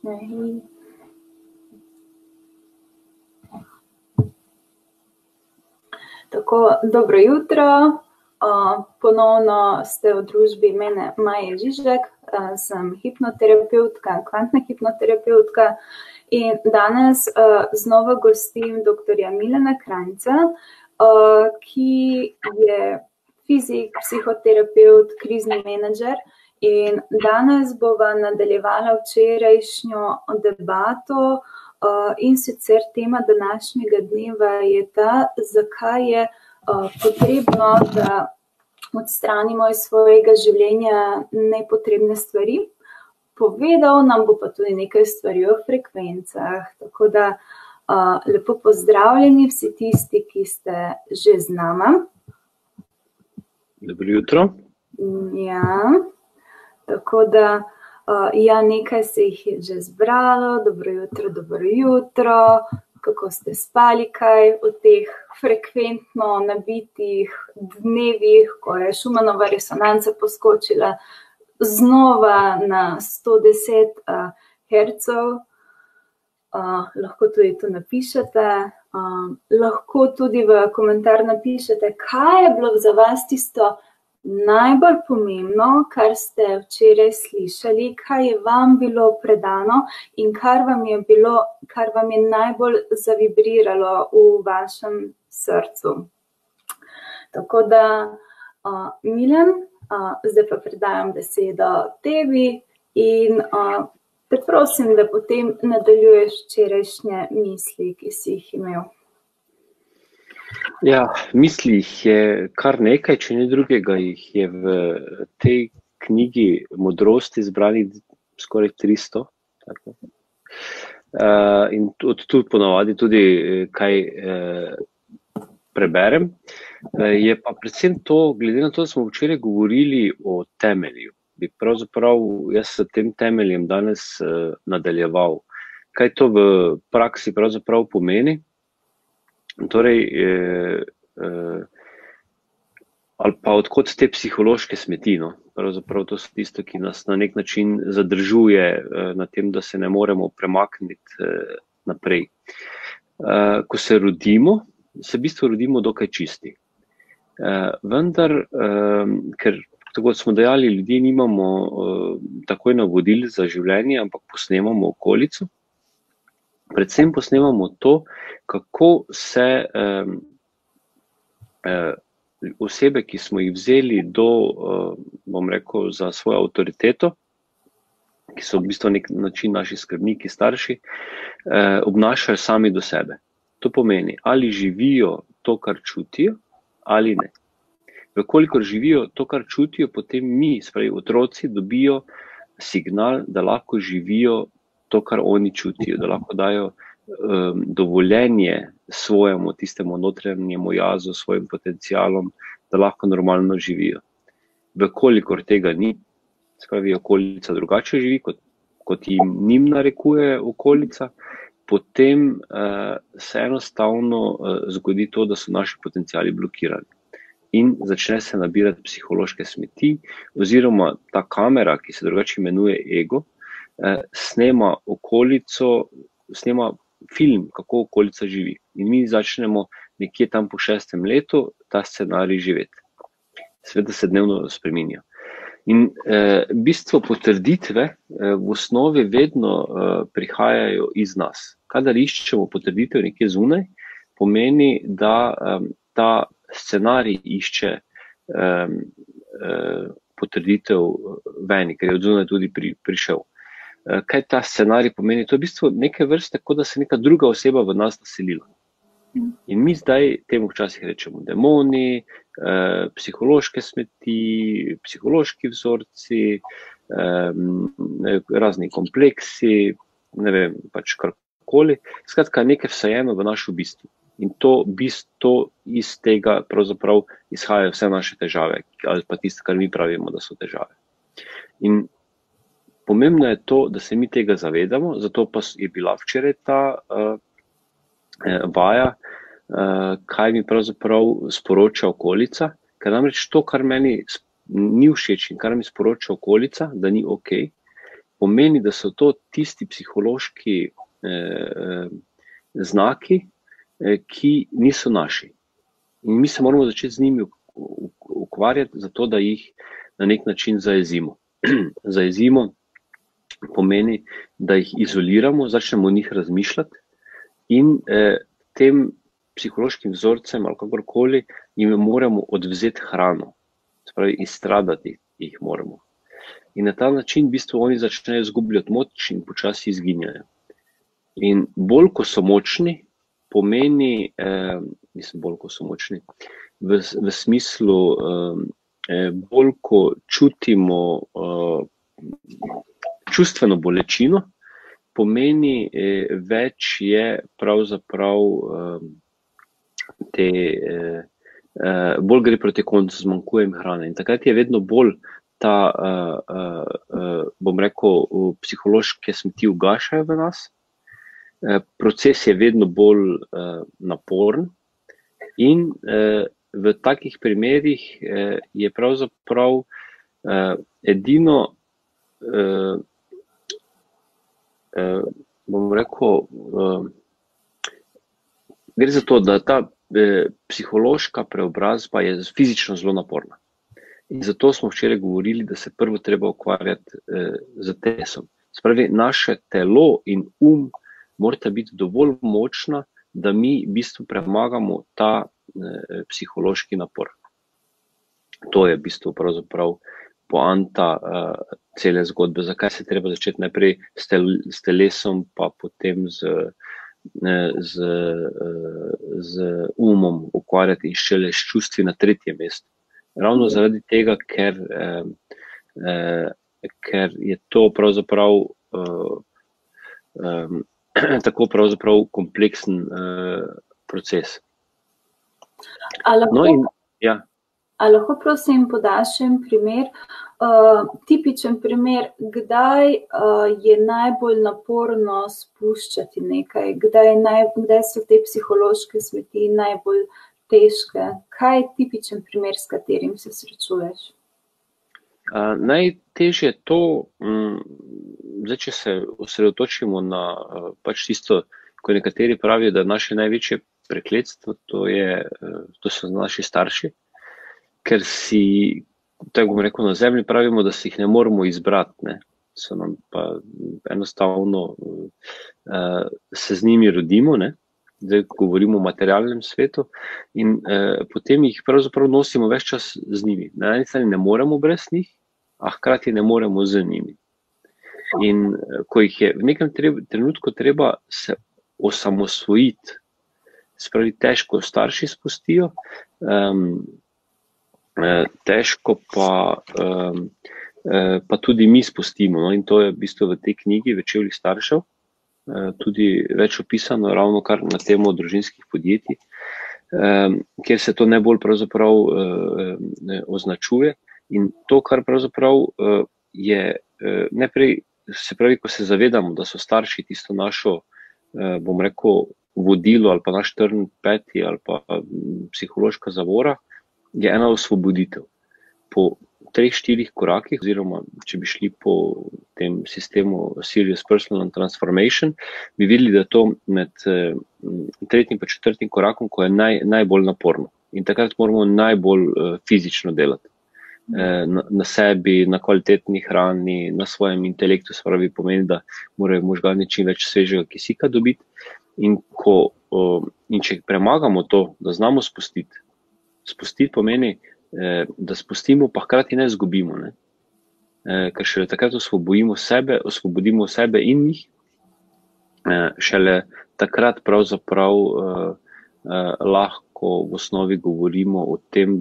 Tako, dobro jutro. Ponovno ste v družbi mene Maje Žižek, sem hipnoterapeutka, kvantna hipnoterapeutka in danes znova gostim doktorja Milana Krajnca, ki je fizik, psihoterapeut, krizni menedžer in danes bova nadaljevala včerajšnjo debato in sicer tema današnjega dneva je ta, zakaj je potrebno, da odstranimo iz svojega življenja nepotrebne stvari. Povedal nam bo pa tudi nekaj stvari o frekvencah, tako da lepo pozdravljeni vsi tisti, ki ste že z nama. Dobro jutro. Ja, tako da nekaj se jih je že zbralo. Dobro jutro. Kako ste spali kaj v teh frekventno nabitih dnevih, ko je Schumannova resonanca poskočila znova na 110 hercev. Lahko tudi to napišete. Lahko tudi v komentar napišete, kaj je bilo za vas tisto najbolj pomembno, kar ste včeraj slišali, kaj je vam bilo predano in kar vam je najbolj zavibriralo v vašem srcu. Tako da, Milan, zdaj pa predajam besedo tebi in te prosim, da potem nadaljuješ včerajšnje misli, ki si jih imel. Ja, misli jih je kar nekaj, če ne drugega, jih je v tej knjigi modrosti zbranih skoraj 300. Tako. In od tu ponavadi tudi kaj preberem. Je pa predvsem to, glede na to, da smo včeraj govorili o temelju, bi pravzaprav jaz s tem temeljem danes nadaljeval. Kaj to v praksi pravzaprav pomeni? Torej, ali pa odkot te psihološke smeti, no? Pravzaprav to so tisto, ki nas na nek način zadržuje na tem, da se ne moremo premakniti naprej. Ko se rodimo, se v bistvu rodimo dokaj čisti. Vendar, ker tako smo dejali, ljudje nimamo takoj navodil za življenje, ampak posnemamo okolico. Predvsem posnemamo to, kako se osebe, ki smo jih vzeli bom rekel, za svojo avtoriteto, ki so v bistvu nek način naši skrbniki, starši, obnašajo sami do sebe. To pomeni, ali živijo to, kar čutijo, ali ne. Vkolikor živijo to, kar čutijo, potem mi, spravi otroci, dobijo signal, da lahko živijo to, kar oni čutijo, da lahko dajo dovoljenje svojemu, tistemu notranjemu jazu, svojim potencialom, da lahko normalno živijo. Vkolikor tega ni, spravi okolica drugače živi, kot njim narekuje okolica, potem se enostavno zgodi to, da so naši potenciali blokirani. In začne se nabirati psihološke smeti, oziroma ta kamera, ki se drugače imenuje ego, snema okolico, snema film, kako okolica živi. In mi začnemo nekje tam po 6. letu ta scenarij živeti. Seveda se dnevno spreminja. In bistvo potrditve v osnovi vedno prihajajo iz nas. Kadar iščemo potrditev nekje zunaj, pomeni, da ta scenarij išče potrditev veni, ker je od zunaj tudi prišel. Kaj ta scenarij pomeni? To je v bistvu neke vrste, kot da se neka druga oseba v nas naselila. In mi zdaj temu včasih rečemo demoni, psihološke smeti, psihološki vzorci, razni kompleksi, ne vem, pač karkoli. Skratka, nekaj vsajeno v našo bistvo. In to iz tega pravzaprav izhajajo vse naše težave, ali pa tisto, kar mi pravimo, da so težave. In pomembno je to, da se mi tega zavedamo, zato pa je bila včeraj ta vaja, kaj mi pravzaprav sporoča okolica, ker namreč to, kar meni ni všeč in kar mi sporoča okolica, da ni okej, pomeni, da so to tisti psihološki znaki, ki niso naši. In mi se moramo začeti z njimi ukvarjati, zato da jih na nek način zajezimo. Zajezimo pomeni, da jih izoliramo, začnemo o njih razmišljati in tem psihološkim vzorcem ali kakorkoli jim moramo odvzeti hrano, se pravi izstradati jih moramo. In na ta način v bistvu oni začnejo izgubljati moč in počasi izginjajo. In bolj ko so močni, pomeni, bolj ko so močni, v smislu bolj ko čutimo čustveno bolečino, pomeni več je pravzaprav bolj gre proti koncu, zmanjkuje jim hrane. In takrat je vedno bolj ta, bom rekel, psihološke smeti ugašajo v nas, proces je vedno bolj naporen in v takih primerih je pravzaprav edino, bom rekel, gre za to, da ta psihološka preobrazba je fizično zelo naporna. In zato smo včeraj govorili, da se prvo treba ukvarjati z telesom. Spravi, naše telo in morata biti dovolj močna, da mi v bistvu premagamo ta psihološki napor. To je v bistvu pravzaprav poanta cele zgodbe, zakaj se treba začeti najprej s telesom, pa potem z umom ukvarjati in šele s čustvi na tretje mesto. Ravno zaradi tega, ker je to pravzaprav tako pravzaprav kompleksen proces. A lahko prosim podaš en primer, tipičen primer, kdaj je najbolj naporno spuščati nekaj, kdaj so te psihološke smeti najbolj težke? Kaj je tipičen primer, s katerim se srečuješ? Najtežje je to, zdaj, če se osredotočimo na pač tisto, ko nekateri pravijo, da naše največje prekletstvo, to so naši starši, ker si, tako bom rekel, na zemlji pravimo, da si jih ne moramo izbrati, ne. So nam pa enostavno se z njimi rodimo, ne. Zdaj govorimo o materialnem svetu in potem jih pravzaprav nosimo ves čas z njimi. Na eni strani ne moremo brez njih, a hkrati ne moremo z njimi. In ko jih je v nekem trenutku treba se osamosvojiti, se pravi, težko starši spustijo, težko pa tudi mi spustimo. No? In to je v bistvu v tej knjigi Večevljih staršev tudi več opisano, ravno kar na temo družinskih podjetij, kjer se to najbolj pravzaprav označuje. In to, kar pravzaprav je najprej, se pravi, ko se zavedamo, da so starši tisto našo, bom rekel, vodilo ali pa naš trn peti ali pa psihološka zavora, je ena osvoboditev. Po 3-4 korakih, oziroma če bi šli po tem sistemu Serious Personal Transformation, bi videli, da je to med 3. in 4. korakom, ko je najbolj naporno. In takrat moramo najbolj fizično delati. Na sebi, na kvalitetni hrani, na svojem intelektu, se pravi, pomeni, da morajo možgani čim več svežega kisika dobiti. In če premagamo to, da znamo spustiti, spustiti pomeni, da spustimo, pa hkrati ne izgubimo, ne? Ker šele takrat osvobodimo sebe in njih, šele takrat pravzaprav lahko v osnovi govorimo o tem,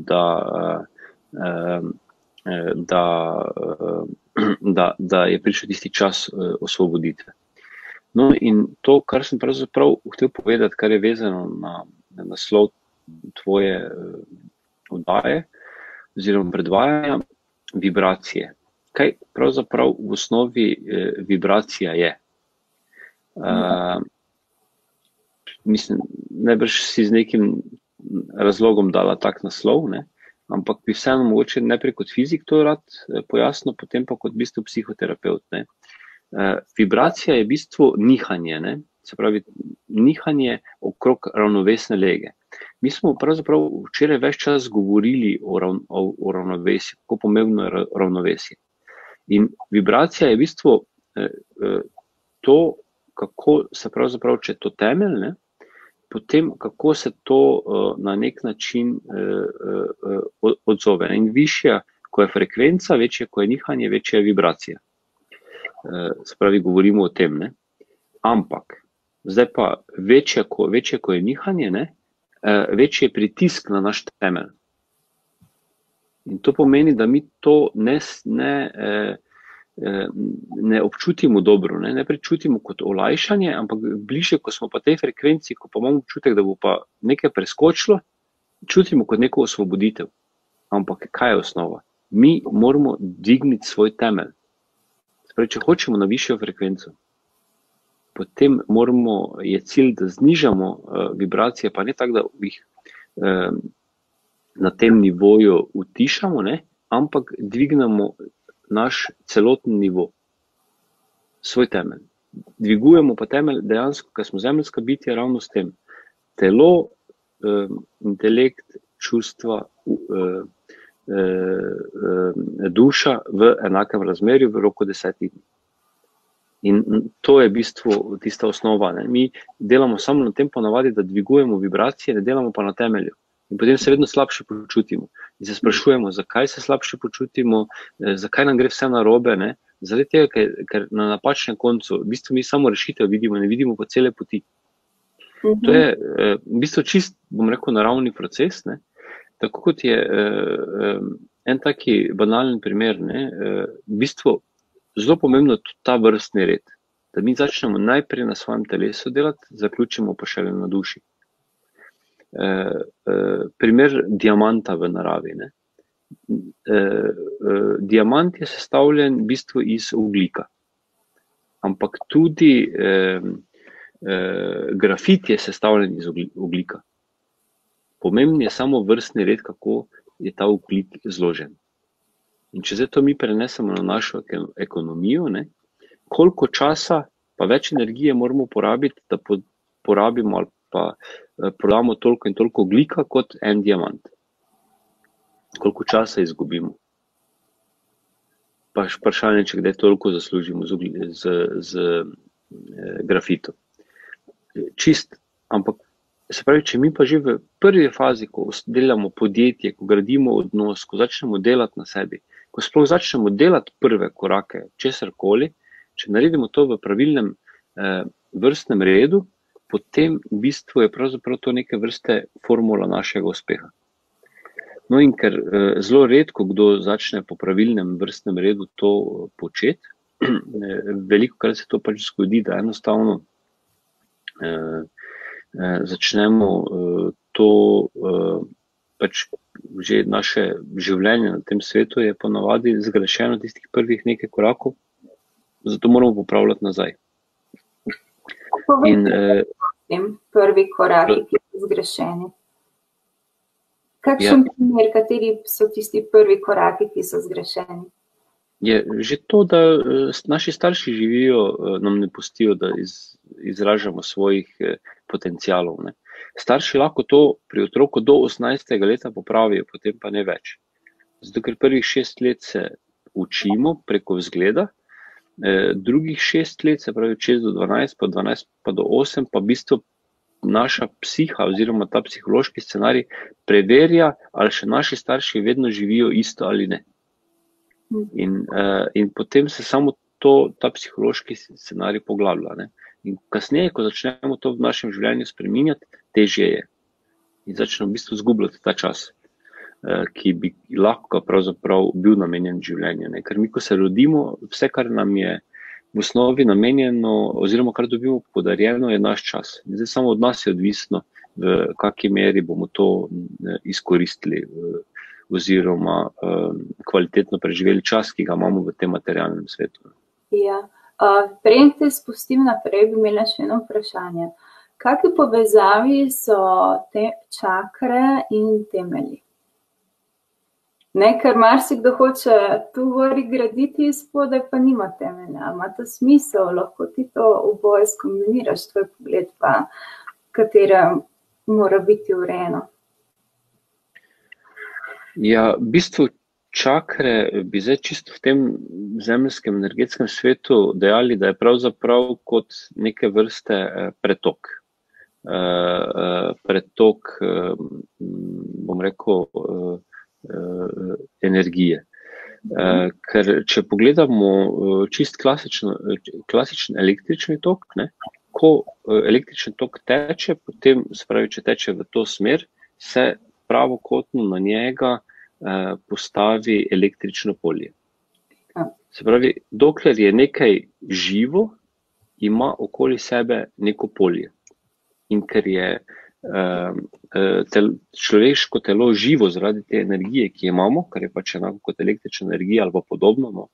da je prišel tisti čas osvoboditve. No in to, kar sem pravzaprav hotel povedati, kar je vezano na naslov tvoje oddaje oziroma predvajanja, vibracije. Kaj pravzaprav v osnovi vibracija je? Mislim, najbrž si z nekim razlogom dala tak naslov, ne? Ampak bi vseeno mogoče najprej kot fizik to rad pojasnil, potem pa kot v bistvu psihoterapeut, ne? Vibracija je v bistvu nihanje, ne? Se pravi, nihanje okrog ravnovesne lege. Mi smo pravzaprav včeraj več čas govorili o ravnovesju, kako pomembno je ravnovesje. In vibracija je v bistvu to, kako se pravzaprav, če je to temelj, ne? Potem kako se to na nek način odzove. In višja, ko je frekvenca, večja, ko je nihanje, večja je vibracija. Se pravi, govorimo o tem, ne? Ampak, zdaj pa večja, ko je nihanje, ne? Večji je pritisk na naš temelj. In to pomeni, da mi to ne občutimo dobro, ne prečutimo kot olajšanje, ampak bliže, ko smo pa tej frekvenci, ko pa imamo občutek, da bo pa nekaj preskočilo, čutimo kot neko osvoboditev. Ampak kaj je osnova? Mi moramo dvigniti svoj temelj. Spravi, če hočemo na višjo frekvenco, potem je cilj, da znižamo vibracije, pa ne tako, da jih na tem nivoju utišamo, ne, ampak dvignemo naš celoten nivo, svoj temelj. Dvigujemo pa temelj dejansko, ker smo zemeljska bitja, ravno s tem. Telo, intelekt, čustva, duša v enakem razmerju v roku 10 dni. In to je v bistvu tista osnova. Ne? Mi delamo samo na tem ponavadi, da dvigujemo vibracije, ne delamo pa na temelju. In potem se vedno slabše počutimo. In se sprašujemo, zakaj se slabše počutimo, zakaj nam gre vse narobe, ne? Zaradi tega, ker na napačnem koncu, v bistvu mi samo rešitev vidimo, ne vidimo pa cele poti. To je v bistvu čist, bom rekel, naravni proces, ne? Tako kot je en taki banalen primer, ne? V bistvu zelo pomembno tudi ta vrstni red, da mi začnemo najprej na svojem telesu delati, zaključimo pa šele na duši. Primer diamanta v naravi. Ne? Diamant je sestavljen v bistvu iz ogljika, ampak tudi grafit je sestavljen iz ogljika. Pomemben je samo vrstni red, kako je ta ogljik zložen. In če zdaj to mi prenesemo na našo ekonomijo, ne, koliko časa pa več energije moramo porabiti, da porabimo ali pa prodamo toliko in toliko ogljika kot en diamant. Koliko časa izgubimo. Pa vprašanje, če kdaj toliko zaslužimo z grafitom. Čist, ampak se pravi, če mi pa že v prvi fazi, ko delamo podjetje, ko gradimo odnos, ko začnemo delati na sebi, ko sploh začnemo delati prve korake, česarkoli, če naredimo to v pravilnem vrstnem redu, potem v bistvu je pravzaprav to neke vrste formula našega uspeha. No in ker zelo redko kdo začne po pravilnem vrstnem redu to početi, veliko krat se to pač zgodi, da enostavno začnemo to pač že naše življenje na tem svetu je ponavadi zgrešeno tistih prvih nekaj korakov, zato moramo popravljati nazaj. In prvi koraki, ki so zgrešeni. Kakšen primer, kateri so tisti prvi koraki, ki so zgrešeni? Je že to, da naši starši živijo, nam ne pustijo, da izražamo svojih potencialov. Ne. Starši lahko to pri otroku do 18. leta popravijo, potem pa ne več. Zato, ker prvih 6 let se učimo preko vzgleda, drugih 6 let, se pravi 6 do 12, pa 12 pa do 8, pa v bistvu naša psiha oziroma ta psihološki scenarij preverja, ali še naši starši vedno živijo isto ali ne. In potem se samo ta psihološki scenarij poglablja. Ne? In kasneje, ko začnemo to v našem življenju spreminjati, težje je. In začnemo v bistvu zgubljati ta čas, ki bi lahko pravzaprav bil namenjen življenju. Ne? Ker mi, ko se rodimo, vse, kar nam je v osnovi namenjeno, oziroma kar dobimo podarjeno, je naš čas. In zdaj samo od nas je odvisno, v kakšni meri bomo to izkoristili, oziroma kvalitetno preživeli čas, ki ga imamo v tem materialnem svetu. Ja. Preden te spustim naprej, bi imela še eno vprašanje. Kakšni povezavi so te čakre in temelji? Ne, ker marsikdo hoče tu gori graditi, spodaj pa nima temelja. Ima to smisel, lahko ti to oboje skombiniraš, tvoj pogled pa, katera mora biti urejeno. Ja, v bistvu čakre bi zdaj čisto v tem zemeljskem energetskem svetu dejali, da je pravzaprav kot neke vrste pretok. Pretok, bom rekel, energije. Ker če pogledamo čist klasičen električni tok, ne, ko električni tok teče, potem, se pravi, če teče v to smer, se pravokotno na njega postavi električno polje. Se pravi, dokler je nekaj živo, ima okoli sebe neko polje. In ker je človeško telo živo zaradi te energije, ki jo imamo, kar je pač enako kot električna energija ali pa podobno, no,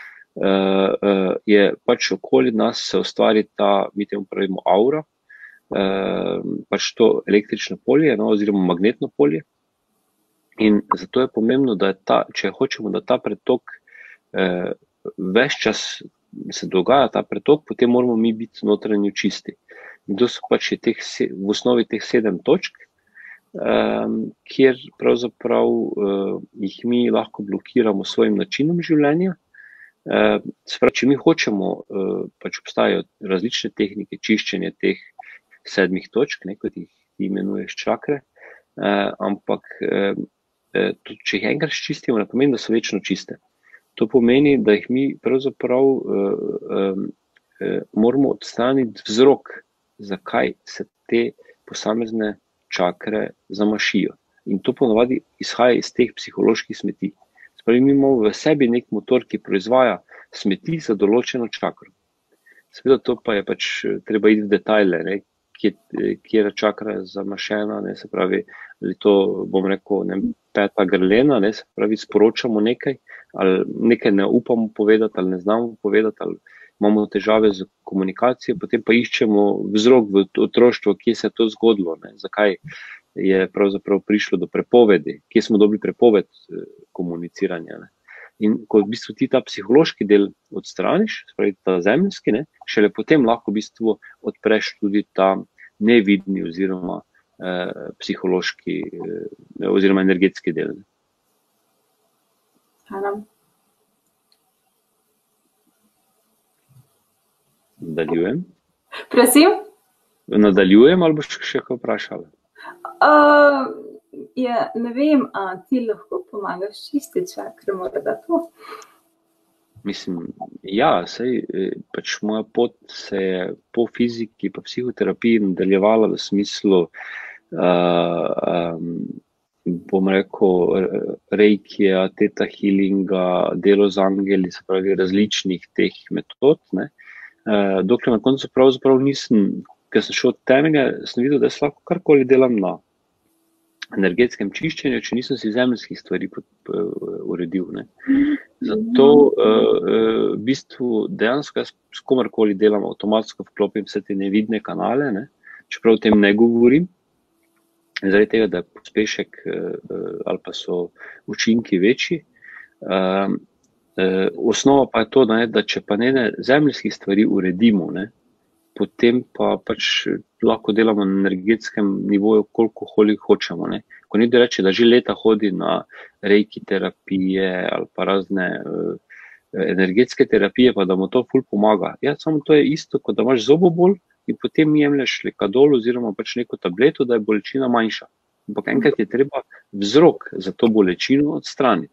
je pač okoli nas se ustvari ta, mi temu pravimo aura, pač to električno polje, no, oziroma magnetno polje. In zato je pomembno, da če hočemo, da ta pretok ves čas se dogaja, ta pretok, potem moramo mi biti notranji čisti. In to so pač v osnovi teh 7 točk, kjer pravzaprav jih mi lahko blokiramo s svojim načinom življenja. Se pravi, če mi hočemo, pač obstajajo različne tehnike čiščenja teh 7 točk, kot jih imenuješ čakre, ampak če jih enkrat čistimo, ne pomeni, da so večno čiste. To pomeni, da jih mi pravzaprav moramo odstraniti vzrok, zakaj se te posamezne čakre zamašijo. In to ponovadi izhaja iz teh psiholoških smeti. Spravi, mi imamo v sebi nek motor, ki proizvaja smeti za določeno čakro. Seveda to pa je pač treba iti v detajle, ne, kjer je čakra zamašena, ne, se pravi, ali to, bom rekel, ne, peta grlena, ne, se pravi, sporočamo nekaj, ali nekaj ne upamo povedati, ali ne znamo povedati, ali imamo težave z komunikacijo, potem pa iščemo vzrok v otroštvu, kje se je to zgodilo, ne, zakaj je pravzaprav prišlo do prepovedi, kje smo dobili prepoved komuniciranja. Ne. In ko v bistvu ti ta psihološki del odstraniš, spravi ta zemeljski, ne, šele potem lahko v bistvu odpreš tudi ta nevidni oziroma psihološki oziroma energetski del. Hvala. Nadaljujem? Prosim? Nadaljujem ali boš še kaj vprašala? Ja, ne vem, ti lahko pomagaš čistiti čakre, morda to? Mislim, ja, saj pač moja pot se je po fiziki pa psihoterapiji nadaljevala v smislu, bom rekel, reikija, teta healinga, delo z angeli, se pravi različnih teh metod, ne. Dokler na koncu pravzaprav nisem, ker sem šel od temelja, sem videl, da jaz lahko karkoli delam na energetskem čiščenju, če nisem si zemeljskih stvari uredil. Ne. Zato v bistvu dejansko jaz s komarkoli delam, avtomatsko vklopim vse te nevidne kanale, ne, čeprav o tem ne govorim, zaradi tega, da je pospešek ali pa so učinki večji. Osnova pa je to, da če pa ne zemeljskih stvari uredimo, ne, potem pa pač lahko delamo na energetskem nivoju, koliko hočemo. Ne. Ko nekdo reče, da že leta hodi na reiki terapije ali pa razne energetske terapije, pa da mu to ful pomaga. Ja, samo to je isto, kot da imaš zobobol in potem jemlješ lekadol oziroma pač neko tableto, da je bolečina manjša. Ampak enkrat je treba vzrok za to bolečino odstraniti.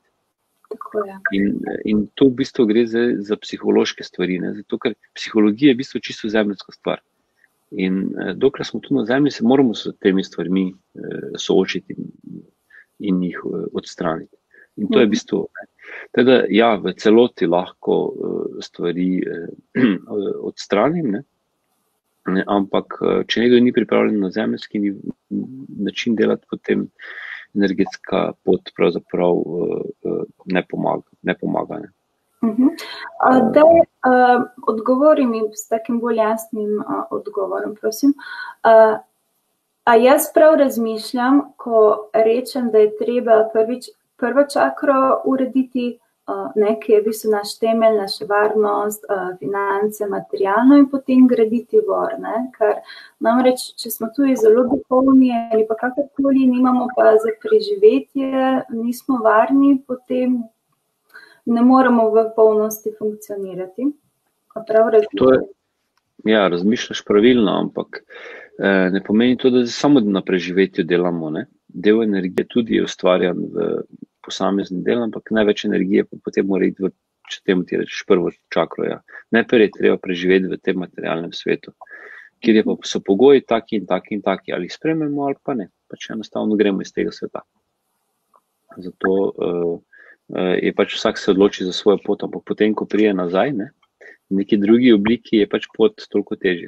In to v bistvu gre za psihološke stvari, ne? Zato, ker psihologija je v bistvu čisto zemeljska stvar. In dokler smo tu na zemlji, se moramo s temi stvarmi soočiti in jih odstraniti. In to je v bistvu, teda ja, v celoti lahko stvari odstranim, ne? Ampak če nekdo ni pripravljen na zemeljski način delati, potem energetska pot pravzaprav ne pomaga. Ne. Daj, odgovori mi s takim bolj jasnim odgovorom, prosim. A jaz prav razmišljam, ko rečem, da je treba prvič prvo čakro urediti, ki je v bistvu naš temelj, naša varnost, finance, materialno in potem graditi gor, ne? Ker namreč, če smo tudi zelo duhovni ali pa kakorkoli, nimamo pa za preživetje, nismo varni, potem ne moremo v polnosti funkcionirati. Prav razmišljati. Ja, razmišljaš pravilno, ampak ne pomeni to, da samo na preživetju delamo, ne? Del energije tudi je ustvarjan v posamezni del, ampak največ energije pa potem mora iti v, če temu ti rečeš, prvo čakro. Ja. Najprej je treba preživeti v tem materialnem svetu, kjer je pa so pogoji taki in taki in taki, ali sprememo ali pa ne, pač enostavno gremo iz tega sveta. Zato je pač vsak se odloči za svojo pot, ampak potem, ko prije nazaj, ne, v neki drugi obliki je pač pot toliko težja.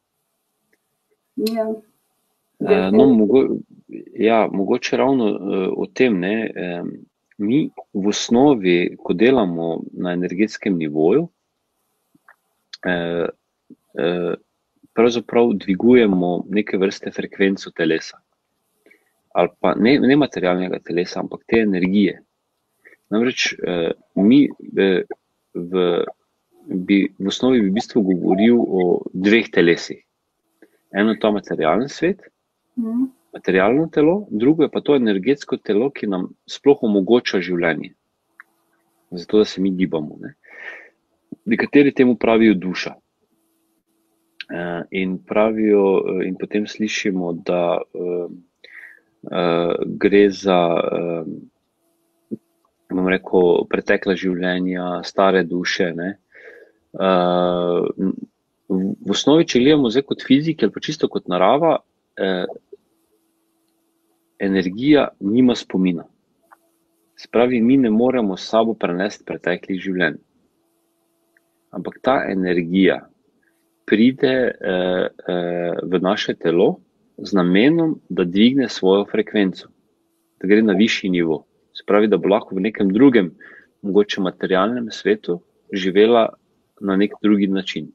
Ja. Mogoče ravno o tem, ne, mi v osnovi, ko delamo na energetskem nivoju, pravzaprav dvigujemo neke vrste frekvenco telesa. Ali pa ne materialnega telesa, ampak te energije. Namreč mi v osnovi bi v bistvu govoril o dveh telesih. Eno je ta materialni svet, materialno telo, drugo je pa to energetsko telo, ki nam sploh omogoča življenje. Zato, da se mi gibamo. Ne? Nekateri temu pravijo duša. In pravijo, in potem slišimo, da gre za, bom rekel, pretekla življenja, stare duše, ne? V osnovi, če gledamo zdaj kot fizik ali pa čisto kot narava, energija nima spomina. Se pravi, mi ne moremo s sabo prenesti preteklih življenj. Ampak ta energija pride v naše telo z namenom, da dvigne svojo frekvenco, da gre na višji nivo. Se pravi, da bo lahko v nekem drugem, mogoče materialnem svetu živela na nek drugi način.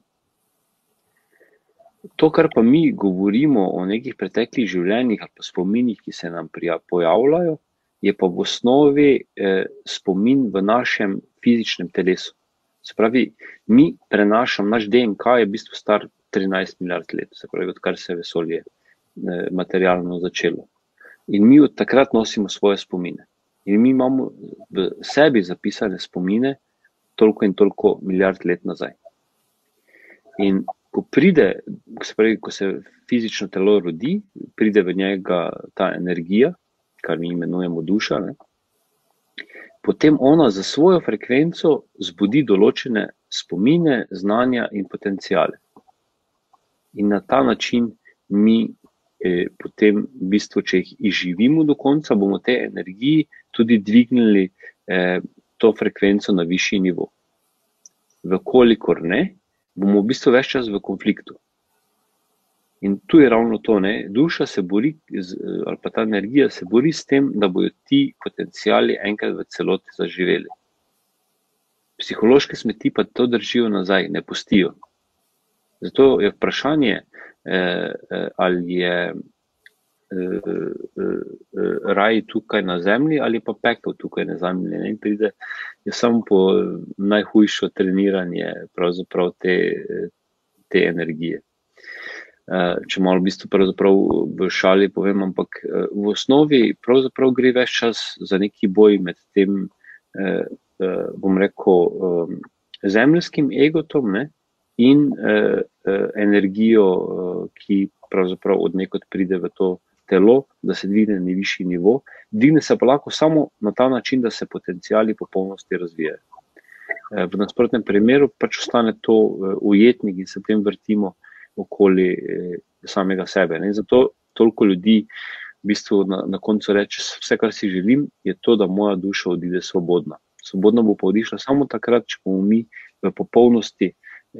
To, kar pa mi govorimo o nekih preteklih življenjih ali pa spominih, ki se nam pojavljajo, je pa v osnovi spomin v našem fizičnem telesu. Se pravi, mi prenašamo, naš DNK je v bistvu star 13 milijard let, se pravi, odkar se vesolje materialno začelo. In mi od takrat nosimo svoje spomine. In mi imamo v sebi zapisane spomine toliko in toliko milijard let nazaj. In ko pride, se pravi, ko se fizično telo rodi, pride v njega ta energija, kar mi imenujemo duša, ne? Potem ona za svojo frekvenco zbudi določene spomine, znanja in potencijale. In na ta način mi potem, v bistvu, če jih izživimo do konca, bomo te energiji tudi dvignili to frekvenco na višji nivo. Vkolikor ne, bomo v bistvu ves čas v konfliktu. In tu je ravno to, ne, duša se bori, ali pa ta energija se bori s tem, da bojo ti potencijali enkrat v celoti zaživeli. Psihološke smeti pa to držijo nazaj, ne pustijo. Zato je vprašanje, ali je raj tukaj na zemlji ali pa pekel tukaj na zemlji. Ne? In pride je samo po najhujšo treniranje pravzaprav te energije. Če malo v bistvu pravzaprav v šali povem, ampak v osnovi pravzaprav gre ves čas za neki boj med tem, bom rekel, zemeljskim egotom, ne? In energijo, ki pravzaprav od nekod pride v to telo, da se dvigne na višji nivo. Dvigne se pa lahko samo na ta način, da se potencijali popolnosti razvijajo. V nasprotnem primeru pač ostane to ujetnik in se potem vrtimo okoli samega sebe. Ne? Zato toliko ljudi v bistvu na koncu reče, vse, kar si želim, je to, da moja duša odide svobodna. Svobodno bo pa odišla samo takrat, če bomo mi v popolnosti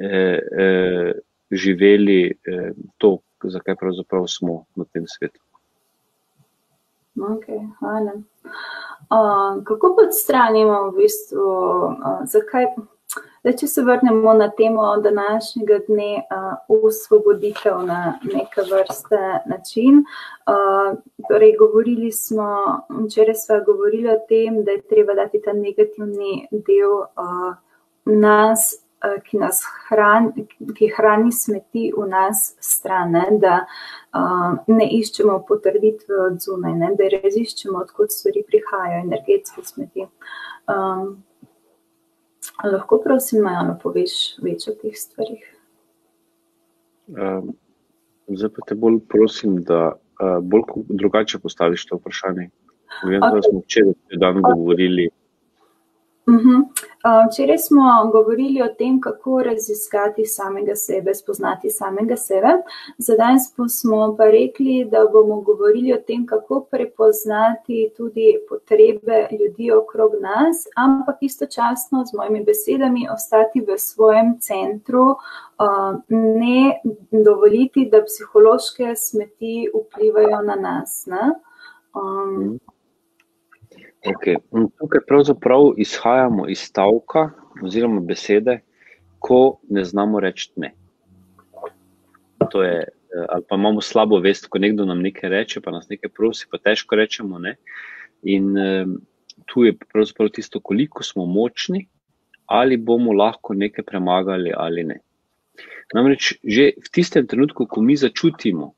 živeli to, zakaj pravzaprav smo na tem svetu. Ok, hvala. Kako podstranimo v bistvu, zakaj Da, če se vrnemo na temo današnjega dne, osvoboditev na neke vrste način. Torej, včeraj sva govorili o tem, da je treba dati ta negativni del nas, ki hrani smeti v nas stran, da ne iščemo potrditve od zunaj, da raziščemo, odkot stvari prihajajo, energetske smeti. Lahko prosim, Majano, poveš več o teh stvarih? Zdaj pa te bolj prosim, da bolj drugače postaviš to vprašanje. Vem, da smo včeraj dan govorili. Včeraj smo govorili o tem, kako raziskati samega sebe, spoznati samega sebe. Za danes smo pa rekli, da bomo govorili o tem, kako prepoznati tudi potrebe ljudi okrog nas, ampak istočasno z mojimi besedami ostati v svojem centru, ne dovoliti, da psihološke smeti vplivajo na nas. Okay. Tukaj pravzaprav izhajamo iz stavka oziroma besede, ko ne znamo reči ne. To je, ali pa imamo slabo vest, ko nekdo nam nekaj reče, pa nas nekaj prosi, pa težko rečemo ne. In tu je pravzaprav tisto, koliko smo močni, ali bomo lahko nekaj premagali ali ne. Namreč že v tistem trenutku, ko mi začutimo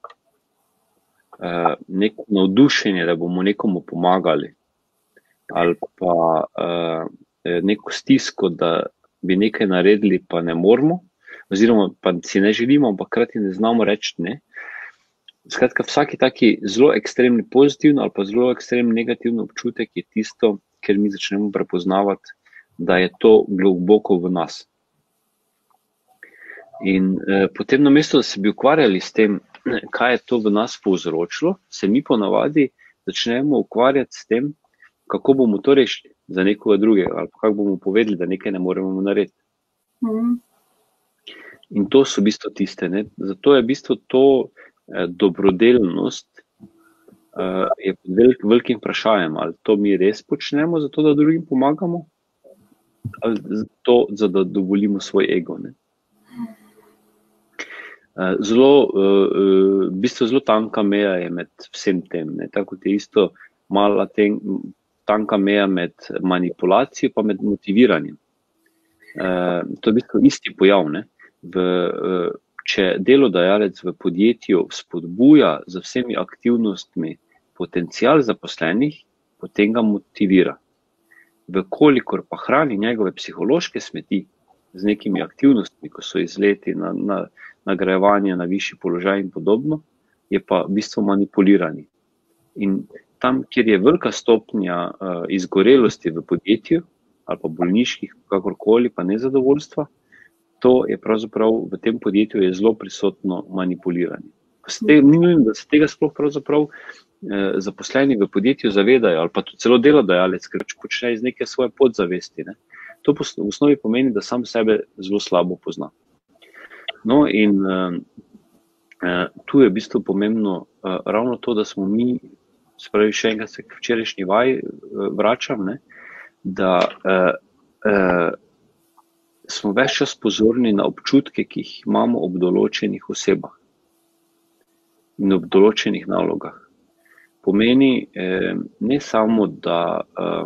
neko navdušenje, da bomo nekomu pomagali, ali pa neko stisko, da bi nekaj naredili, pa ne moramo, oziroma pa si ne želimo, ampak hkrati ne znamo reči ne. Skratka, vsaki taki zelo ekstremni pozitivni ali pa zelo ekstremni negativni občutek je tisto, ker mi začnemo prepoznavati, da je to globoko v nas. In potem namesto, da se bi ukvarjali s tem, kaj je to v nas povzročilo, se mi ponavadi začnemo ukvarjati s tem, kako bomo to rešili za nekoga drugega, ali kako bomo povedali, da nekaj ne moremo narediti. In to so v bistvu tiste. Ne? Zato je v bistvu to dobrodelnost je pod velikim vprašanjem, ali to mi res počnemo zato, da drugim pomagamo, ali zato, da dovolimo svoj ego. Ne? V bistvu zelo tanka meja je med vsem tem. Ne? Tako je isto mala tanka meja med manipulacijo pa med motiviranjem. To je v bistvu isti pojav. Ne? Če delodajalec v podjetju spodbuja z vsemi aktivnostmi potencial zaposlenih, potem ga motivira. Vkolikor pa hrani njegove psihološke smeti z nekimi aktivnostmi, ko so izleti na nagrajevanje na višji položaj in podobno, je pa v bistvu manipulirani. In tam, kjer je velika stopnja izgorelosti v podjetju, ali pa bolniških, kakorkoli, pa nezadovoljstva, to je pravzaprav v tem podjetju je zelo prisotno manipuliranje. Ni nujno, da se tega sploh pravzaprav zaposleni v podjetju zavedajo, ali pa tudi celo delodajalec, ker počne iz neke svoje podzavesti. Ne? To v osnovi pomeni, da sam sebe zelo slabo pozna. No in tu je v bistvu pomembno ravno to, da smo mi, spravi še enkrat se k včerajšnji vaji vračam, ne, da smo ves čas pozorni na občutke, ki jih imamo ob določenih osebah in ob določenih nalogah. Pomeni ne samo, da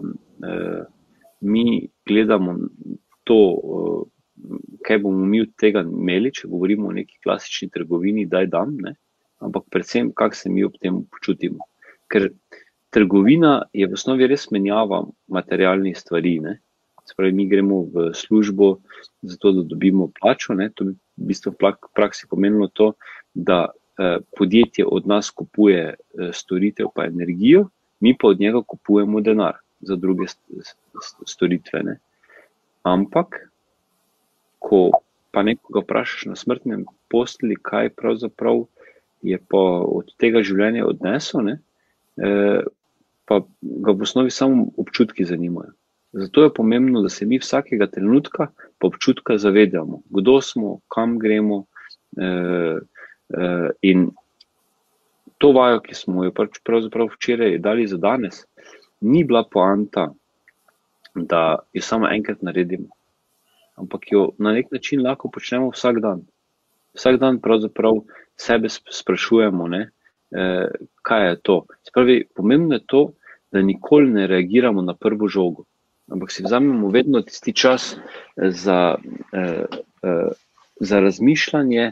mi gledamo to, kaj bomo mi od tega imeli, če govorimo o neki klasični trgovini, daj dam, ne, ampak predvsem, kako se mi ob tem počutimo. Ker trgovina je v osnovi res menjava materialnih stvari. Ne? Spravi, mi gremo v službo zato, da dobimo plačo. Ne? To bi v bistvu v praksi pomenilo to, da podjetje od nas kupuje storitev pa energijo, mi pa od njega kupujemo denar za druge storitve. Ne? Ampak, ko pa nekoga vprašaš na smrtnem postelji, kaj pravzaprav je pa od tega življenja odnesel, ne? Pa ga v osnovi samo občutki zanimajo. Zato je pomembno, da se mi vsakega trenutka pa občutka zavedamo, kdo smo, kam gremo, in to vajo, ki smo jo pravzaprav včeraj dali za danes, ni bila poanta, da jo samo enkrat naredimo. ampak jo na nek način lahko počnemo vsak dan. Vsak dan pravzaprav sebe sprašujemo, ne, kaj je to. Spravi, pomembno je to, da nikoli ne reagiramo na prvo žogo, ampak si vzamemo vedno tisti čas za razmišljanje,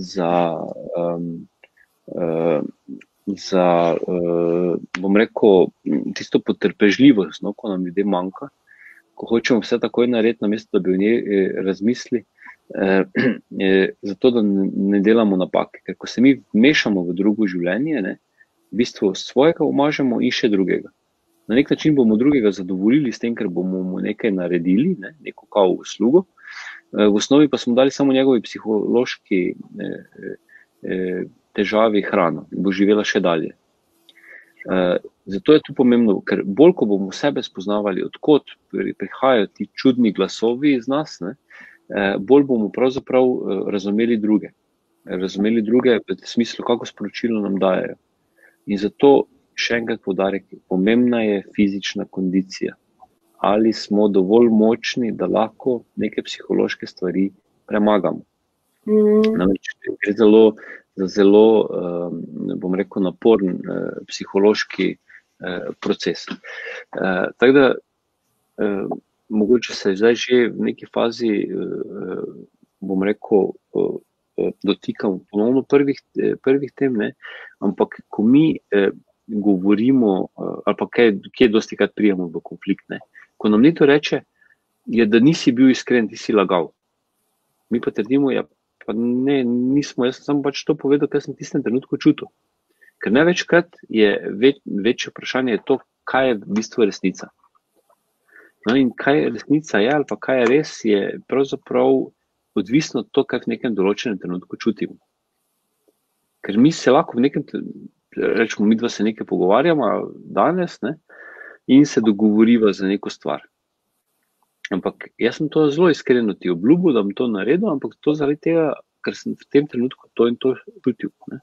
bom rekel, tisto potrpežljivost, no, ko nam ljudje manjka, ko hočemo vse takoj narediti, namesto da bi v njej razmisli, zato da ne delamo napake. Ker ko se mi vmešamo v drugo življenje, ne, v bistvu svojega umažemo in še drugega. Na nek način bomo drugega zadovoljili s tem, ker bomo mu nekaj naredili, ne, neko kao uslugo, v osnovi pa smo dali samo njegovi psihološki težavi hrano in bo živela še dalje. Zato je to pomembno, ker bolj, ko bomo sebe spoznavali, odkot prihajajo ti čudni glasovi iz nas, ne, bolj bomo pravzaprav razumeli druge. Razumeli druge v smislu, kako sporočilo nam dajejo. In zato še enkrat poudarek, pomembna je fizična kondicija. Ali smo dovolj močni, da lahko neke psihološke stvari premagamo. Namreč gre za zelo, bom rekel, naporen psihološki proces. Tako da, mogoče se zdaj že v neki fazi, bom rekel, dotikam ponovno prvih tem, ne? Ampak ko mi govorimo, ali pa kje dosti krat prijemo v konflikt, ne? Ko nam nekdo reče, je, da nisi bil iskren, ti si lagal. Mi pa trdimo, ja, pa ne, nismo, jaz sem samo pač to povedal, kaj sem v tistem trenutku čutil. Ker največkrat je večje vprašanje je to, kaj je v bistvu resnica. No in kaj resnica je, ali pa kaj je res, je pravzaprav odvisno od to, kaj v nekem določenem trenutku čutimo. Ker mi se lahko v nekem, rečemo, mi dva se nekaj pogovarjamo danes, ne, in se dogovoriva za neko stvar. Ampak jaz sem to zelo iskreno ti obljubil, da bom to naredil, ampak to zaradi tega, ker sem v tem trenutku to in to čutil. Ne.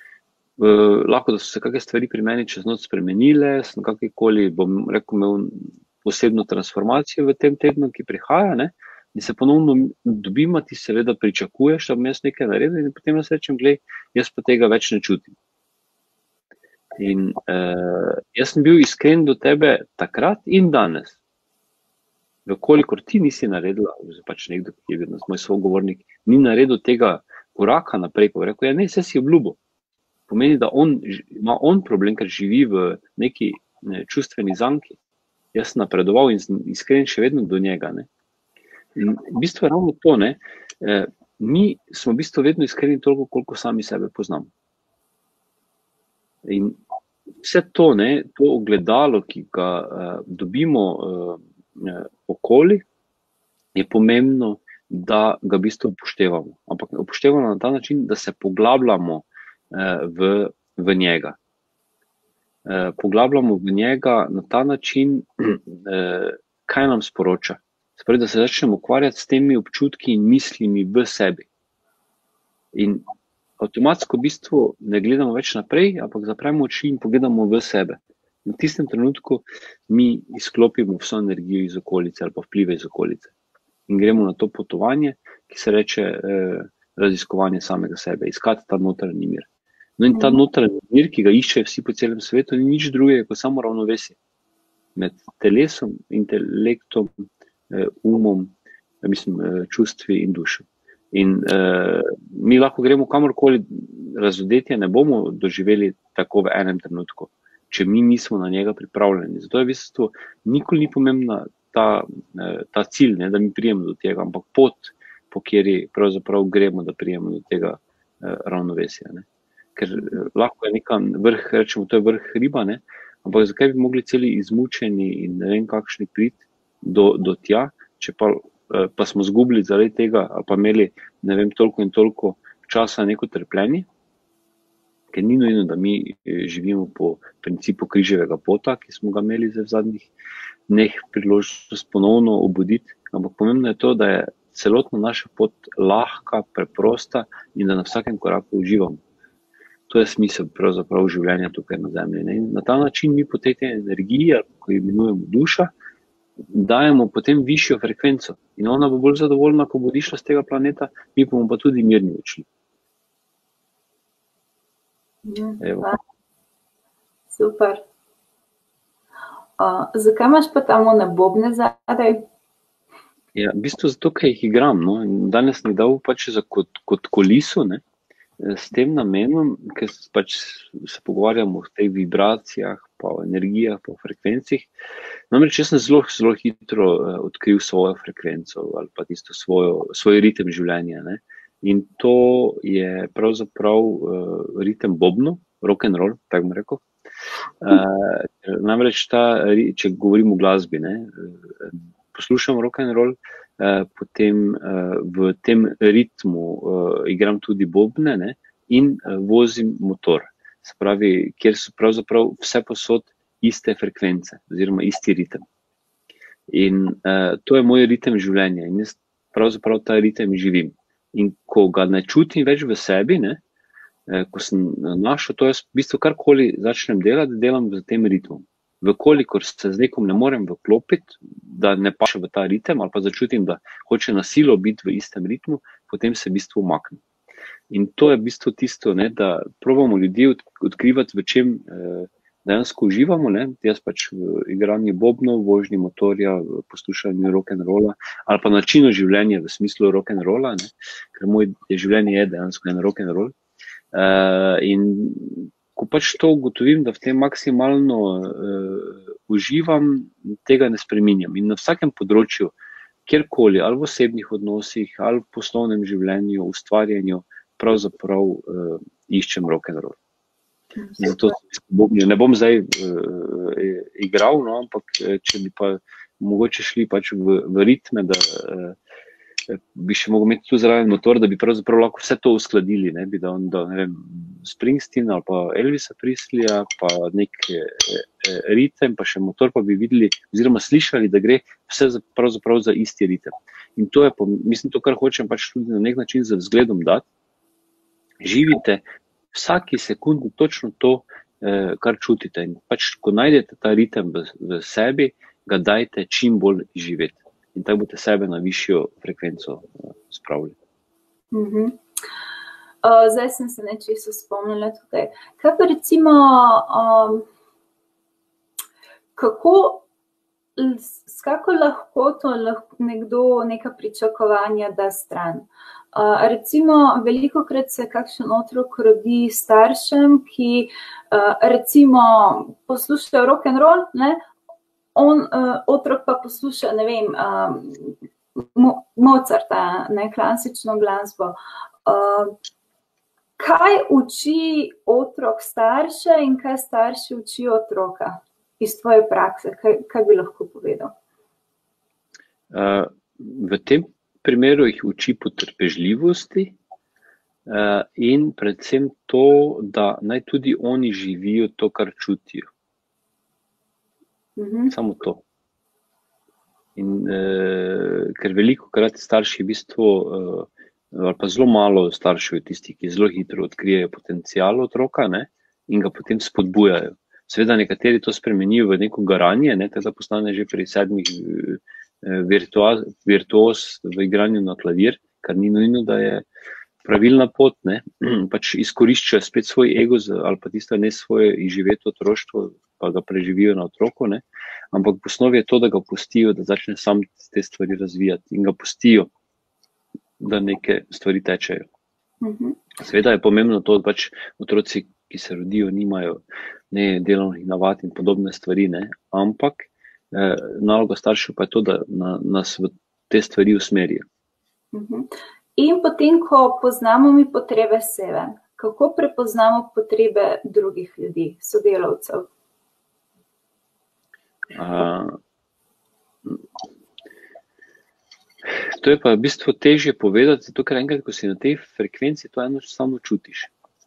Lahko, da so se kakšne stvari pri meni čez noč spremenile, sem kakorkoli, bom rekel, imel posebno transformacijo v tem tednu, ki prihaja, ne, in se ponovno dobimo, ti seveda pričakuješ, da bom jaz nekaj naredil in potem jaz rečem, glej, jaz pa tega več ne čutim. In jaz sem bil iskren do tebe takrat in danes. Vkolikor ti nisi naredila, pač nekdo, ki je vedno moj sogovornik, ni naredil tega koraka naprej, pa rekel, ja, ne, vse si obljubil. Pomeni, da ima on problem, ker živi v neki čustveni zanki. Jaz sem napredoval in sem iskren še vedno do njega. Ne. In v bistvu je ravno to, ne, mi smo v bistvu vedno iskreni toliko, koliko sami sebe poznamo. In vse to, ne, to ogledalo, ki ga dobimo okoli, je pomembno, da ga v bistvu upoštevamo. Ampak upoštevamo na ta način, da se poglabljamo v njega. Poglabljamo v njega na ta način, kaj nam sporoča. Spravi, da se začnemo ukvarjati s temi občutki in mislimi v sebi. In avtomatsko v bistvu ne gledamo več naprej, ampak zapremo oči in pogledamo v sebe. In v tistem trenutku mi izklopimo vso energijo iz okolice ali pa vplive iz okolice. In gremo na to potovanje, ki se reče raziskovanje samega sebe, iskati ta notranji mir. No in ta notranji mir, ki ga iščejo vsi po celem svetu, ni nič drugega kot samo ravnovesje med telesom, intelektom, umom, čustvi in dušo. In mi lahko gremo kamorkoli, razodetje ne bomo doživeli tako v enem trenutku, če mi nismo na njega pripravljeni. Zato je v bistvu nikoli ni pomembna ta cilj, ne, da mi prijemo do tega, ampak pot, po kateri pravzaprav gremo, da prijemo do tega ravnovesja. Ne. Ker lahko je neka vrh, rečemo, to je vrh hriba, ne, ampak zakaj bi mogli celi izmučeni in ne vem kakšni priti do tja, če pa smo zgubili zaradi tega, ali pa imeli, ne vem, toliko in toliko časa neko trpljenje, ker ni nujno, da mi živimo po principu križevega pota, ki smo ga imeli v zadnjih dneh priložnost ponovno obuditi, ampak pomembno je to, da je celotna naša pot lahka, preprosta in da na vsakem koraku uživamo. To je smisel pravzaprav življenja tukaj na zemlji. Ne? Na ta način mi po tej energiji, ko jo imenujemo duša, dajemo potem višjo frekvenco in ona bo bolj zadovoljna, ko bo odšla z tega planeta, mi bomo pa tudi mirni odšli. Super. Zakaj imaš pa tam one bobne zadaj? Ja, v bistvu zato, ker jih igram. No. Danes mi dal pač kot koliso, ne, s tem namenom, ker pač se pogovarjamo o teh vibracijah, pa o energijah, pa o frekvencih. Namreč jaz sem zelo hitro odkril svojo frekvenco ali pa tisto svoj ritem življenja. Ne. In to je pravzaprav ritem bobno, rock and roll, tako bom rekel. Namreč če govorim o glasbi, ne, poslušam rock and roll, potem v tem ritmu igram tudi bobne, ne, in vozim motor. Se pravi, kjer so pravzaprav vse posod iste frekvence oziroma isti ritem. In to je moj ritem življenja in jaz pravzaprav ta ritem živim. In ko ga ne čutim več v sebi, ne, ko sem našel, to jaz v bistvu karkoli začnem delati, delam v tem ritmu. Vkolikor se z nekom ne morem vklopiti, da ne paše v ta ritem, ali pa začutim, da hoče na silo biti v istem ritmu, potem se v bistvu umaknem. In to je v bistvu tisto, ne, da probamo ljudi odkrivati, v čem dejansko uživamo. Ne. Jaz pač v igranju bobnov, vožnji motorja, poslušanju rock and rolla, ali pa načinu življenja v smislu rock and rolla, ne, ker moje življenje je dejansko en rock and roll. In ko pač to ugotovim, da v tem maksimalno uživam, tega ne spreminjam. In na vsakem področju, kjerkoli, ali v osebnih odnosih, ali v poslovnem življenju, ustvarjanju, pravzaprav iščem rock and roll. Zato ne bom zdaj igral, no, ampak če bi pa mogoče šli pač v ritme, da bi še mogel imeti tu zraven motor, da bi pravzaprav lahko vse to uskladili, ne, bi da ne vem, Springsteen ali pa Elvisa Presleya, pa nek ritem, pa še motor, pa bi videli oziroma slišali, da gre vse pravzaprav za isti ritem. In to je, mislim, to, kar hočem pač tudi na nek način z vzgledom dati. Živite vsaki sekundi točno to, kar čutite. In pač, ko najdete ta ritem v sebi, ga dajte čim bolj živeti. In tako boste sebe na višjo frekvenco spravili. Zdaj sem se nečisto spomnila tukaj. Kaj pa recimo, s kako lahkoto nekdo neka pričakovanja da stran? Recimo, velikokrat se kakšen otrok rodi staršem, ki recimo poslušajo rock and roll, ne? Otrok pa posluša, ne vem, Mozarta, ne, klasično glasbo. Kaj uči otrok starše in kaj starši učijo otroka iz tvoje prakse? Kaj bi lahko povedal? V tem primeru jih uči potrpežljivosti in predvsem to, da naj tudi oni živijo to, kar čutijo. Samo to. In ker velikokrat starši v bistvu, ali pa zelo malo staršev je tistih, ki zelo hitro odkrijejo potencial otroka, ne, in ga potem spodbujajo. Seveda nekateri to spremenijo v neko garanje, ne, tako da postane že pri 7 virtuoz v igranju na klavir, kar ni nujno, da je pravilna pot, ne, pač izkoriščajo spet svoj ego ali pa tisto ne svoje izživeto otroštvo, pa ga preživijo na otroku, ne, ampak v osnovi je to, da ga pustijo, da začne sam te stvari razvijati in ga pustijo, da neke stvari tečejo. Seveda je pomembno to, da pač otroci, ki se rodijo, nimajo ne delovnih navad in podobne stvari, ne, ampak naloga staršev pa je to, da nas v te stvari usmerijo. In potem, ko poznamo mi potrebe sebe, kako prepoznamo potrebe drugih ljudi, sodelavcev? To je pa v bistvu težje povedati, zato ker enkrat, ko si na tej frekvenci, to enostavno čutiš.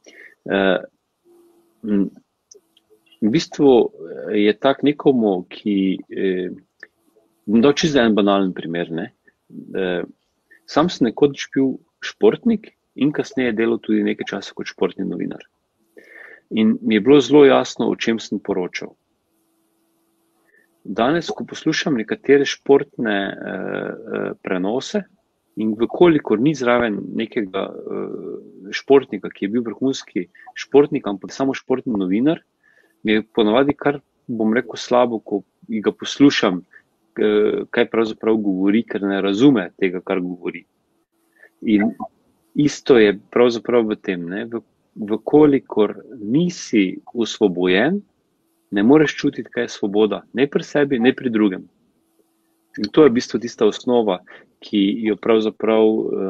V bistvu je tak nekomu, ki, bom dal čisto en banalen primer, ne. Sam sem nekoč bil športnik in kasneje delal tudi nekaj časa kot športni novinar. In mi je bilo zelo jasno, o čem sem poročal. danes, ko poslušam nekatere športne prenose in vkolikor ni zraven nekega športnika, ki je bil vrhunski športnik, ampak samo športni novinar, mi je ponavadi kar, bom rekel, slabo, ko ga poslušam, kaj pravzaprav govori, ker ne razume tega, kar govori. In isto je pravzaprav v tem, ne? Vkolikor nisi osvobojen, ne moreš čutiti, kaj je svoboda, ne pri sebi, ne pri drugem. In to je v bistvu tista osnova, ki jo pravzaprav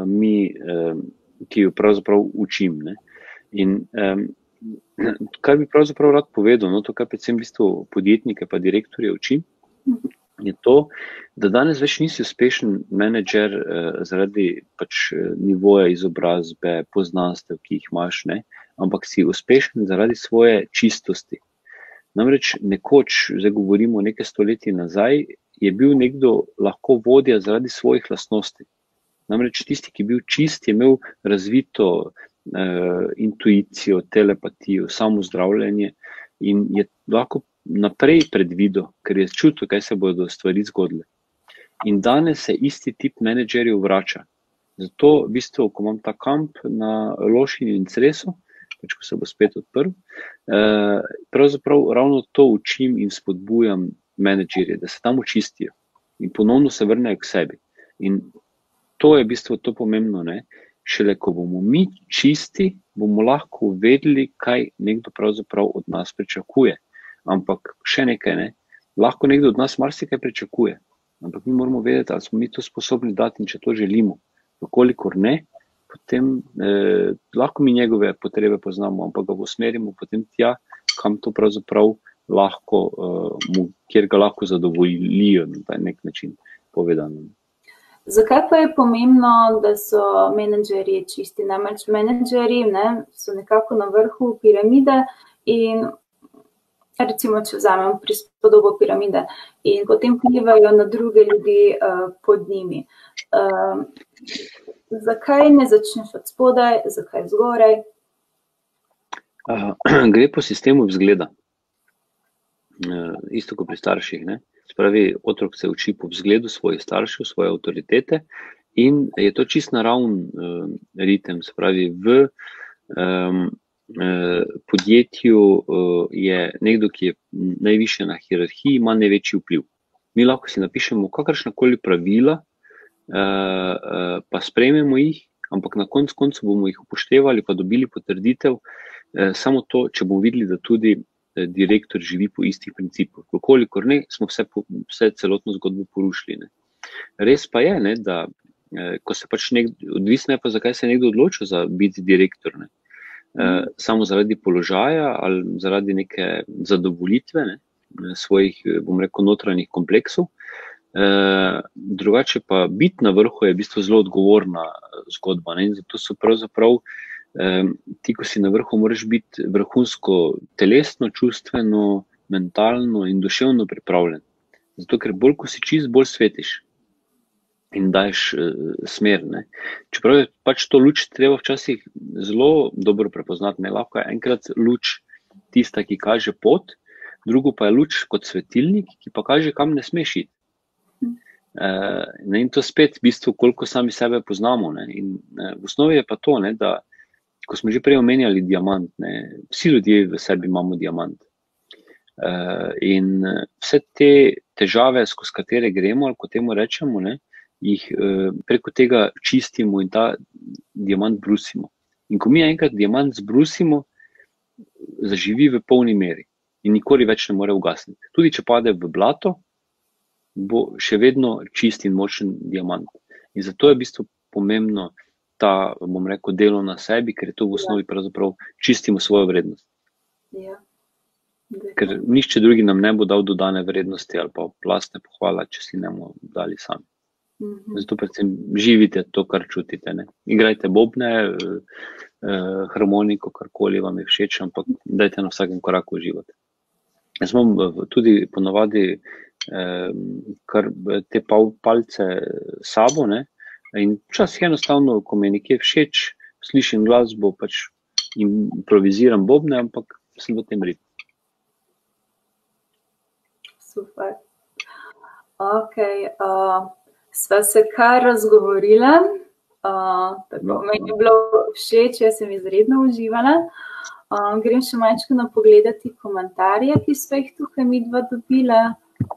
učim. Ne? In kar bi pravzaprav rad povedal, no, to, kar predvsem v bistvu podjetnike pa direktorje učim, je to, da danes več nisi uspešen menedžer zaradi pač nivoja izobrazbe, poznanstev, ki jih imaš, ne? Ampak si uspešen zaradi svoje čistosti. Namreč nekoč, zdaj govorimo nekaj stoletij nazaj, je bil nekdo lahko vodja zaradi svojih lastnosti. Namreč tisti, ki je bil čist, je imel razvito intuicijo, telepatijo, samozdravljenje in je lahko naprej predvidel, ker je čutil, kaj se bodo stvari zgodile. In danes se isti tip menedžerjev vrača. Zato, v bistvu, ko imam ta kamp na Lošinju in Cresu, pač ko se bo spet odprl, pravzaprav ravno to učim in spodbujam menedžerje, da se tam očistijo in ponovno se vrnejo k sebi. In to je v bistvu to pomembno, ne? Šele ko bomo mi čisti, bomo lahko vedeli, kaj nekdo pravzaprav od nas pričakuje. Ampak še nekaj, ne? Lahko nekdo od nas marsikaj pričakuje, ampak mi moramo vedeti, ali smo mi to sposobni dati in če to želimo. Vkolikor ne, potem lahko mi njegove potrebe poznamo, ampak ga usmerimo potem tja, kam to pravzaprav lahko, kjer ga lahko zadovoljijo na nek način povedano. Zakaj pa je pomembno, da so menedžerji čisti? Namreč menedžerji so nekako na vrhu piramide in recimo, če vzamem prispodobo piramide in potem vplivajo na druge ljudi pod njimi. Zakaj ne začneš od spodaj, zakaj zgoraj? Gre po sistemu vzgleda. Isto kot pri starših, ne? Spravi, otrok se uči po vzgledu svojih staršev, svoje avtoritete in je to čist naravn ritem. Spravi, v podjetju je nekdo, ki je najvišje na hierarhiji, ima največji vpliv. Mi lahko si napišemo kakršnakoli pravila, pa sprejmemo jih, ampak na koncu bomo jih upoštevali, pa dobili potrditev, samo to, če bomo videli, da tudi direktor živi po istih principih. Vkolikor ne, smo vse celotno zgodbo porušili. Ne. Res pa je, ne, da ko se pač odvisno je pa, zakaj se nekdo odločil za biti direktor, ne. Samo zaradi položaja ali zaradi neke zadovoljitve, ne, svojih, bom rekel, notranjih kompleksov. Drugače pa biti na vrhu je v bistvu zelo odgovorna zgodba, ne, in zato so pravzaprav ti, ko si na vrhu, moraš biti vrhunsko telesno, čustveno, mentalno in duševno pripravljen. Zato, ker bolj, ko si čist, bolj svetiš in daješ smer. Ne. Čeprav je pač to luč treba včasih zelo dobro prepoznati. Ne. Lahko je enkrat luč tista, ki kaže pot, drugo pa je luč kot svetilnik, ki pa kaže, kam ne smeš iti. In to spet v bistvu, koliko sami sebe poznamo. Ne. In v osnovi je pa to, ne, da ko smo že prej omenjali diamant, ne, vsi ljudje v sebi imamo diamant. In vse te težave, skozi katere gremo, ali kot temu rečemo, ne, jih preko tega čistimo in ta diamant brusimo. In ko mi enkrat diamant zbrusimo, zaživi v polni meri in nikoli več ne more ugasniti. Tudi če pade v blato, bo še vedno čist in močen diamant. In zato je v bistvu pomembno ta, bom rekel, delo na sebi, ker je to v osnovi pravzaprav čistimo svojo vrednost. Ja. Ker nišče drugi nam ne bo dal dodane vrednosti ali pa plastne pohvale, če si ne bomo dali sami. Zato predvsem živite to, kar čutite. Ne? Igrajte bobne, harmoniko, karkoli vam je všeč, ampak dajte na vsakem koraku uživati. Jaz imam tudi ponavadi kar te palce sabo, ne? In včasih enostavno, ko mi je nekje všeč, slišim glasbo, pač improviziram bobne, ampak sem v tem ritmu. Super. Ok, sva se kar razgovorila, tako meni je bilo všeč, jaz sem izredno uživala. Grem še majčkeno pogledati komentarje, ki sva jih tukaj midva dobila.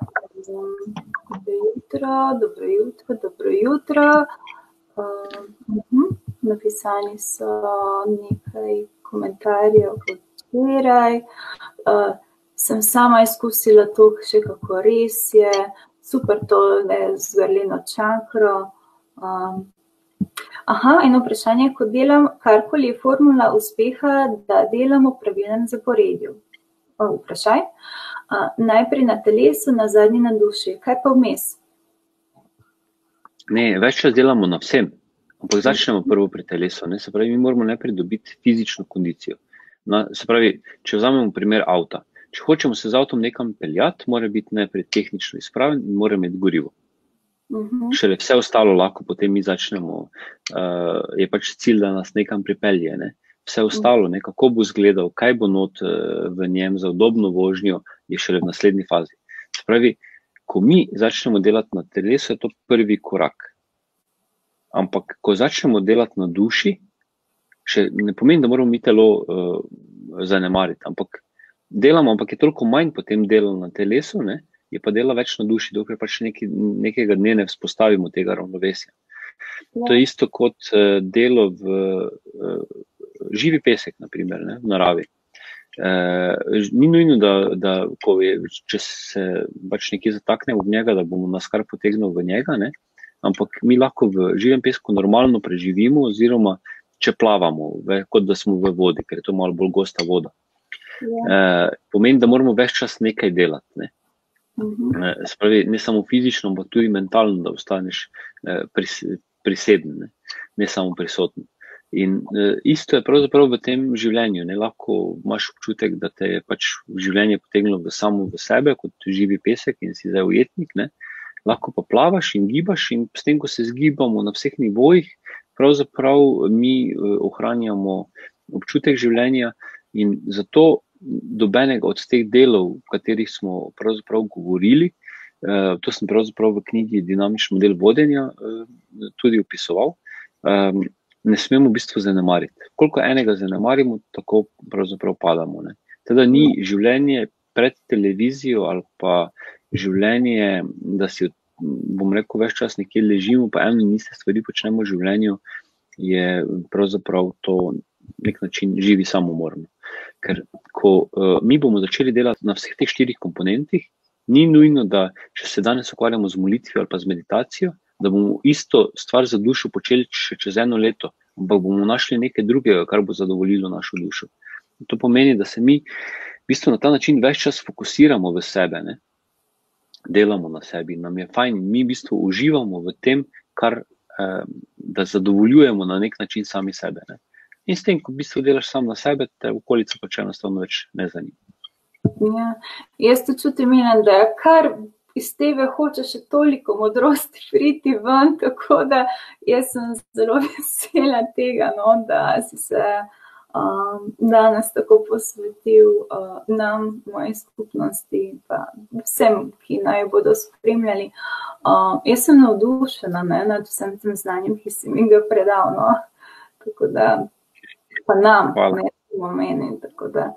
Dobro jutro. Napisani so nekaj komentarjev včeraj. Sem sama izkusila to še kako res je, super tole z vrlino čakro. In vprašanje, ko delam, karkoli je formula uspeha, da delamo v pravilnem zaporedju. Vprašaj. Najprej na telesu, nazadnje na duši. Kaj pa vmes? Ne, več čas delamo na vsem, ampak začnemo prvo pri telesu. Se pravi, mi moramo najprej dobiti fizično kondicijo. Se pravi, če vzamemo primer avta. Če hočemo se z avtom nekam peljati, mora biti najprej tehnično izpraven in mora imeti gorivo. Šele vse ostalo lahko potem mi začnemo, je pač cilj, da nas nekam pripelje. Ne? Vse ostalo, kako bo izgledal, kaj bo not v njem za udobno vožnjo, je šele v naslednji fazi. Se pravi, ko mi začnemo delati na telesu, je to prvi korak. Ampak, ko začnemo delati na duši, še ne pomeni, da moramo mi telo zanemariti, ampak delamo, ampak je toliko manj potem delo na telesu, ne? Je pa dela več na duši, dokler pač nekega dne ne vzpostavimo tega ravnovesja. To je isto kot delo v živi pesek, na primer, ne, v naravi. Ni nujno, da če se pač nekje zataknemo v njega, da bomo nas kar potegnili v njega, ne, ampak mi lahko v živem pesku normalno preživimo, oziroma če plavamo, kot da smo v vodi, ker je to malo bolj gosta voda. Pomeni, da moramo več čas nekaj delati, ne. Se pravi, ne samo fizično, ampak tudi mentalno, da ostaneš priseden, ne samo prisoten. In isto je pravzaprav v tem življenju, ne, lahko imaš občutek, da te je pač življenje potegnilo samo v sebe, kot živi pesek in si zdaj ujetnik, ne. Lahko pa plavaš in gibaš in s tem, ko se zgibamo na vseh nivojih, pravzaprav mi ohranjamo občutek življenja in zato dobenega od teh delov, v katerih smo pravzaprav govorili, to sem pravzaprav v knjigi Dinamični model vodenja tudi opisoval, ne smemo v bistvu zanemariti. Koliko enega zanemarimo, tako pravzaprav padamo. Ne. Teda ni življenje pred televizijo ali pa življenje, da si, bom rekel, več čas nekje ležimo, pa eno in iste stvari počnemo v življenju, je pravzaprav to nek način živi samomorno. Ker ko mi bomo začeli delati na vseh teh 4 komponentih, ni nujno, da če se danes ukvarjamo z molitvijo ali pa z meditacijo, da bomo isto stvar za dušo počeli še čez 1 leto, ampak bomo našli nekaj drugega, kar bo zadovoljilo našo dušo. To pomeni, da se mi v bistvu na ta način več čas fokusiramo v sebe, ne? Delamo na sebi, nam je fajn, mi v bistvu uživamo v tem, da zadovoljujemo na nek način sami sebe. Ne? In s tem, ko v bistvu delaš sam na sebe, te okolica pač enostavno več ne zanima. Ja, jaz to čutim, da kar iz tebe hoče še toliko modrosti priti ven, tako da jaz sem zelo vesela tega, no, da si se danes tako posvetil nam, moji skupnosti in pa vsem, ki naj bodo spremljali. Jaz sem navdušena, ne, nad vsem tem znanjem, ki si mi ga predal, no, tako da pa nam, ne samo meni, tako da.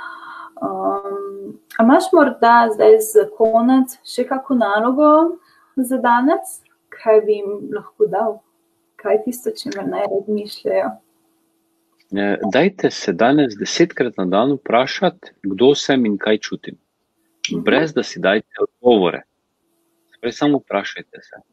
A imaš morda zdaj za konec še kako nalogo za danes? Kaj bi jim lahko dal? Kaj je tisto, čimer naj razmišljajo? Dajte se danes 10-krat na dan vprašati, kdo sem in kaj čutim. Brez da si dajte odgovore. Sprej samo vprašajte se.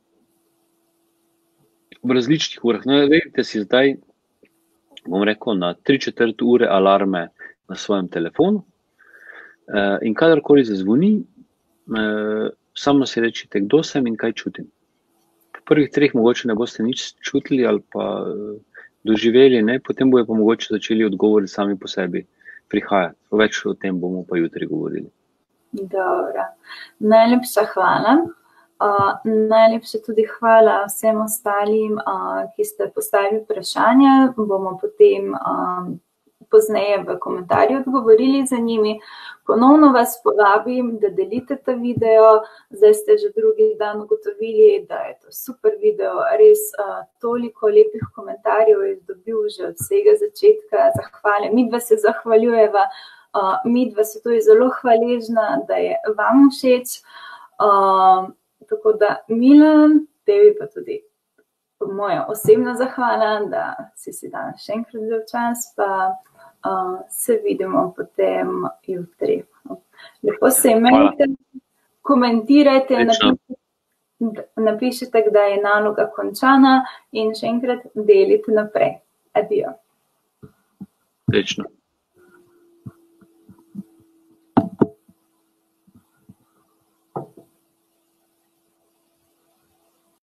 V različnih urah. No, vedite si zdaj, bom rekel, na 3/4 ure alarme na svojem telefonu in kadarkoli zazvoni, samo si rečite, kdo sem in kaj čutim. Po prvih 3 mogoče ne boste nič čutili ali pa doživeli, ne, potem bojo pa mogoče začeli odgovori sami po sebi prihajati. Več o tem bomo pa jutri govorili. Dobro. Najlepša hvala. Najlepša tudi hvala vsem ostalim, ki ste postavili vprašanja. Bomo potem pozneje v komentarju odgovorili za njimi. Ponovno vas povabim, da delite ta video. Zdaj ste že drugi dan ugotovili, da je to super video. Res toliko lepih komentarjev je dobil že od vsega začetka. Zahvale. Midva se zahvaljujeva. Midva se tudi zelo hvaležna, da je vam všeč. Tako da Milan, tebi pa tudi moja osebna zahvala, da si danes še enkrat vzel čas, pa se vidimo potem jutri. Lepo se imejte, komentirajte, napišite, kdaj je naloga končana in še enkrat delite naprej. Adijo. Srečno.